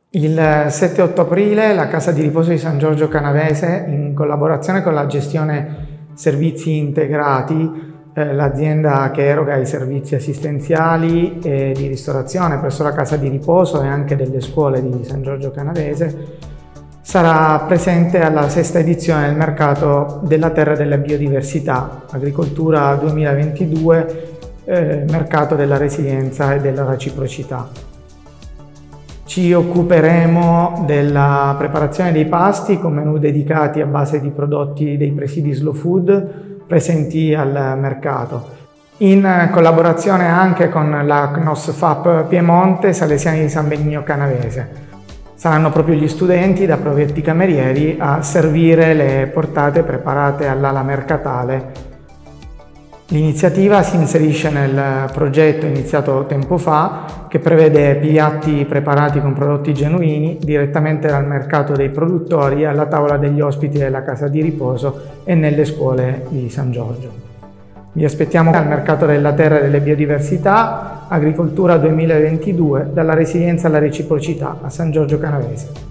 Il 7-8 aprile la Casa di Riposo di San Giorgio Canavese, in collaborazione con la gestione Servizi Integrati, l'azienda che eroga i servizi assistenziali e di ristorazione presso la Casa di Riposo e anche delle scuole di San Giorgio Canavese, sarà presente alla sesta edizione del Mercato della Terra e della Biodiversità, Agricoltura 2022, Mercato della Resilienza e della Reciprocità. Ci occuperemo della preparazione dei pasti con menù dedicati a base di prodotti dei presidi slow food presenti al mercato, in collaborazione anche con la CNOSFAP Piemonte Salesiani di San Benigno Canavese. Saranno proprio gli studenti da provetti camerieri a servire le portate preparate all'ala mercatale. L'iniziativa si inserisce nel progetto iniziato tempo fa, che prevede piatti preparati con prodotti genuini direttamente dal mercato dei produttori alla tavola degli ospiti della Casa di Riposo e nelle scuole di San Giorgio. Vi aspettiamo al Mercato della Terra e delle Biodiversità, Agricoltura 2022, dalla resilienza alla reciprocità a San Giorgio Canavese.